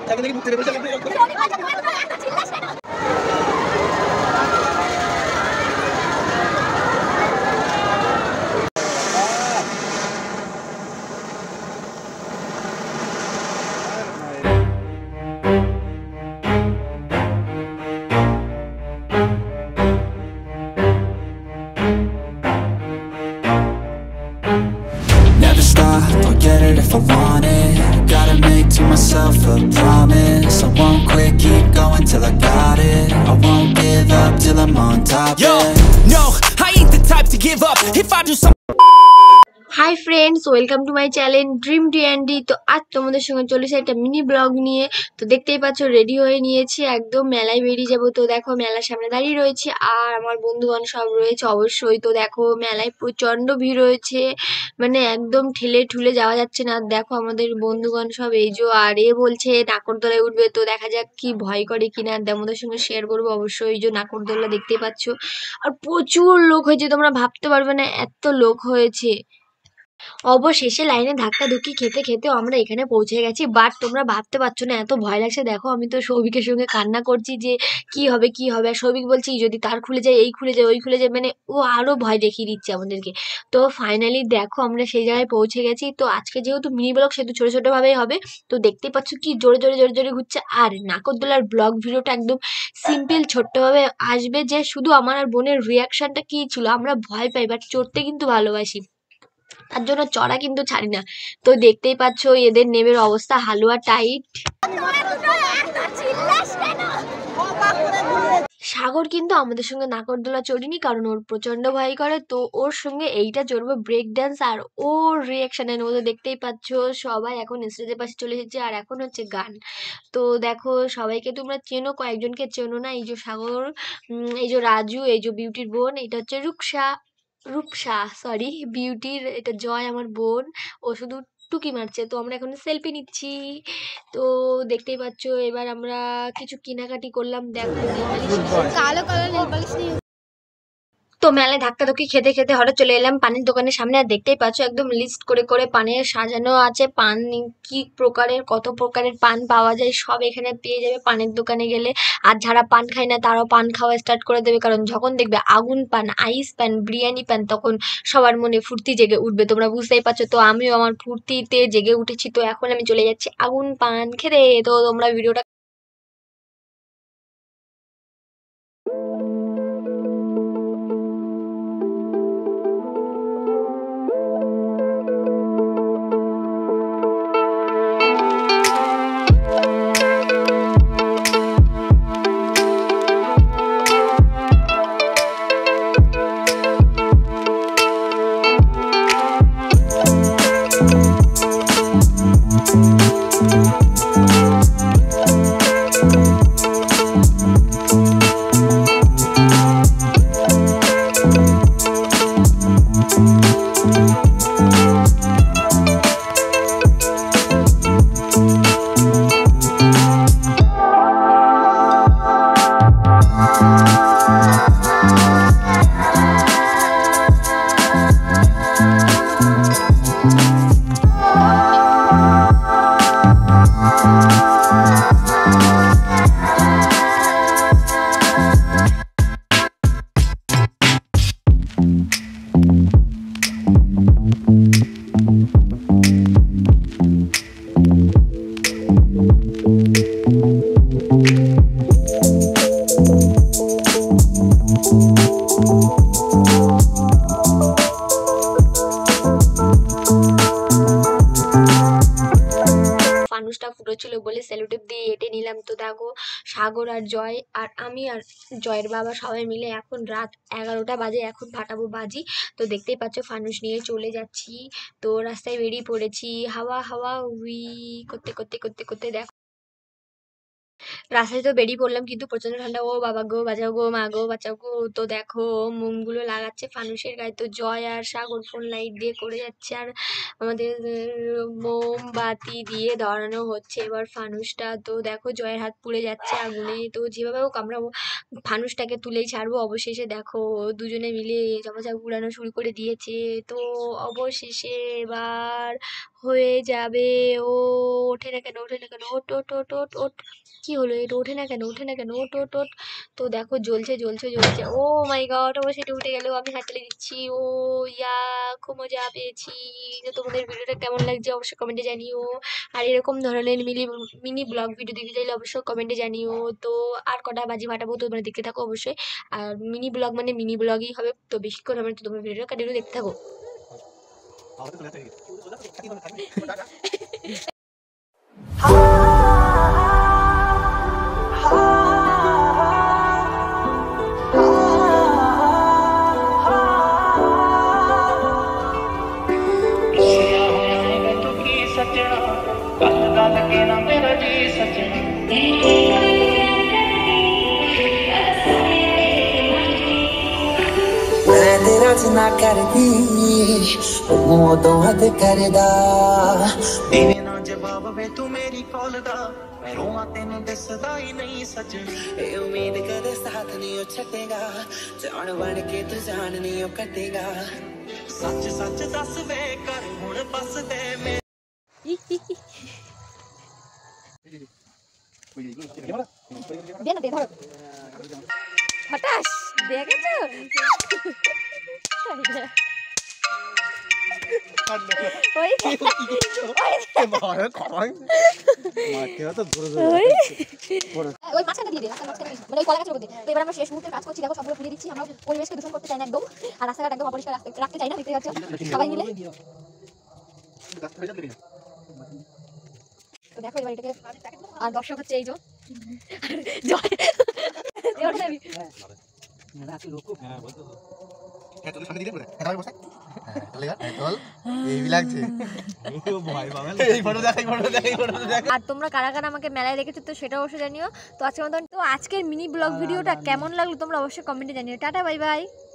Never stop, I'll get it if I want it. Gotta make to myself a promise. I won't quit, keep going till I got it. I won't give up till I'm on top. Yo, no, I ain't the type to give up. If I do something. Hi friends, welcome to my channel dream D. তো আজ তোমাদের সঙ্গে চলেছে একটা mini blog নিয়ে। তো দেখতেই পাচ্ছ রেডি হয়ে নিয়েছি, একদম মেলায় বেরিয়ে যাবো। তো দেখো মেলার সামনে দাঁড়িয়ে রয়েছে আর আমার বন্ধুগণ সব রয়েছে অবশ্যই। তো দেখো মেলায় প্রচন্ড ভিড় রয়েছে, মানে একদম ঠেলে ঠুলে যাওয়া যাচ্ছে না। দেখো আমাদের বন্ধুগণ সব এই যে, আর এ বলছে নাকরদোলায় উঠবে। তো দেখা যাক কি ভয় করে কিনা, তোমাদের সঙ্গে শেয়ার করবো অবশ্যই। এই যে নাকরদোলা দেখতেই পাচ্ছ, আর প্রচুর লোক হয়েছে, তোমরা ভাবতে পারবে না এত লোক হয়েছে। অবশেষে লাইনে ধাক্কাধুক্কি খেতে খেতেও আমরা এখানে পৌঁছে গেছি, বাট তোমরা ভাবতে পারছো না এত ভয় লাগছে। দেখো আমি তো সৌভিকের সঙ্গে কান্না করছি যে কি হবে কি হবে, আর সৌভিক বলছি যদি তার খুলে যায়, এই খুলে যায়, ওই খুলে যায়, মানে ও আরো ভয় দেখিয়ে দিচ্ছে আমাদেরকে। তো ফাইনালি দেখো আমরা সেই জায়গায় পৌঁছে গেছি। তো আজকে যেহেতু মিনি ব্লগ সেহেতু ছোট ছোট ভাবেই হবে। তো দেখতেই পাচ্ছ কি জোরে জোরে জোরে জোরে ঘুরছে। আর নাকরদোলার ব্লগ ভিডিওটা একদম সিম্পল ছোট্টভাবে আসবে, যে শুধু আমার আর বোনের রিয়াকশনটা কি ছিল। আমরা ভয় পাই বাট চড়তে কিন্তু ভালোবাসি, তার জন্য চড়া কিন্তু ছাড়ি না। তো দেখতেই পাচ্ছ এদের নেমের অবস্থা হালুয়া টাইট। সাগর কিন্তু আমাদের সঙ্গে নাকরদোলা চড়িনি, কারণ ওর প্রচন্ড ভয় করে। তো ওর সঙ্গে এইটা চড়বো ব্রেক ড্যান্স, আর ওর রিয়াকশনের মধ্যে দেখতেই পাচ্ছ সবাই এখন স্টেজের পাশে চলে এসেছে, আর এখন হচ্ছে গান। তো দেখো সবাইকে তোমরা চেনো, কয়েকজনকে চেনো না। এই যে সাগর, এই যে রাজু, এই যে বিউটির বোন, এটা হচ্ছে রূপসা সরি বিউটির, এটা জয় আমার বোন, ও শুধু টুকি মারছে। তো আমরা এখন সেলফি নিচ্ছি। তো দেখতেই পাচ্ছ এবার আমরা কিছু কেনাকাটি করলাম। দেখো কালো কালার নেল পালিশ। তো মেলায় ধাক্কাধাক্কি খেতে খেতে হঠাৎ চলে এলাম পানের দোকানের সামনে, আর দেখতেই পাচ্ছ একদম লিস্ট করে করে পানের সাজানো আছে। পান কি প্রকারের, কত প্রকারের পান পাওয়া যায় সব এখানে পেয়ে যাবে পানের দোকানে গেলে। আর যারা পান খায় না তারাও পান খাওয়া স্টার্ট করে দেবে, কারণ যখন দেখবে আগুন পান, আইস পান, বিরিয়ানি পান, তখন সবার মনে ফুর্তি জেগে উঠবে, তোমরা বুঝতেই পারছো। তো আমিও আমার ফুর্তিতে জেগে উঠেছি। তো এখন আমি চলে যাচ্ছি আগুন পান খেতে। তো তোমরা ভিডিওটা ফানুসটা ফুটেছিল বলে সেলোটেপ দিয়ে এঁটে নিলাম। তো দেখো সাগর আর জয় আর আমি আর জয়ের বাবা সবাই মিলে এখন রাত 11টা বাজে, এখন ফাটাবো বাজি। তো দেখতেই পাচ্ছ ফানুস নিয়ে চলে যাচ্ছি। তো রাস্তায় বেরিয়ে পড়েছি, হাওয়া হাওয়া উই করতে করতে করতে করতে দেখো রাস্তায় তো বেরিয়ে পড়লাম, কিন্তু প্রচন্ড ঠান্ডা। ও বাবা গো, বাঁচাও গো, মা গো বাঁচাও গো। তো দেখো মোমগুলো লাগাচ্ছে ফানুসের গায়ে। তো জয় আর সাগর ফোন লাইট দিয়ে করে যাচ্ছে, আর আমাদের মোমবাতি দিয়ে ধরানো হচ্ছে এবার ফানুসটা। তো দেখো জয়ের হাত পুড়ে যাচ্ছে আগুনে। তো যেভাবে হোক আমরা ফানুসটাকে তুলেই ছাড়বো। অবশেষে দেখো দুজনে মিলে ঝপাঝপ উড়ানো শুরু করে দিয়েছে। তো অবশেষে এবার হয়ে যাবে। ও ওঠে না কেন, ওঠে না কেন, ওট ওট ওট ওট ওট। কি হলো, এটা ওঠে না কেন, ওঠে না কেন, ওট ওট ওট। তো দেখো জ্বলছে জ্বলছে জ্বলছে। ও মাই গড, ও সেটা উঠে গেল, আমি হাততালি দিচ্ছি। ও ইয়া, খুব মজা পেয়েছি। তো তোমাদের ভিডিওটা কেমন লাগছে অবশ্যই কমেন্টে জানিও। আর এরকম ধরনের মিনি ব্লগ ভিডিও দেখতে চাইলে অবশ্যই কমেন্টে জানিও। তো আর কটা বাজি ফাটাবো, তো তোমরা দেখতে থাকো অবশ্যই। আর মিনি ব্লগ মানে মিনি ব্লগই হবে, তো বেশি করে হবে, তো তোমরা ভিডিওটা কন্টিনিউ দেখতে থাকো। तेरा जिना करदी मुंह तो हद करदा मेरे ना जवाब वे तू मेरी कॉल दा मैं रोवां तेनू दसदा ही नहीं सच ए उम्मीद कदे साथ नहीं ओ छटेगा जान बन के तू जान नहीं ओ कटेगा सच सच दस वे कर हुण बस दे मैं দে না, দে ধরো। হঠাৎ দেখেছো? ওই মাঝখানটা দিয়ে দে, মানে ওই কলা গাছের মধ্যে। তো এবার আমরা শেষ মুহূর্তে কাজ করছি, দেখো সবগুলো পুড়িয়ে দিচ্ছি। আমরা পরিবেশকে দূষণ করতে চাই না একদম, আর রাস্তাঘাট একদম অপরিষ্কার রাখতে চাই না, দেখতে পাচ্ছ সবাই মিলে। তো দেখো এবার এটাকে, আর দর্শক হচ্ছে এই জয় আর তোমরা কারা কারা আমাকে মেলায় দেখেছো তো সেটা অবশ্যই জানিও। তো আজকের মতন, তো আজকের মিনি ব্লগ ভিডিওটা কেমন লাগলো তোমরা অবশ্যই কমেন্টে জানিও। টাটা, বাই বাই।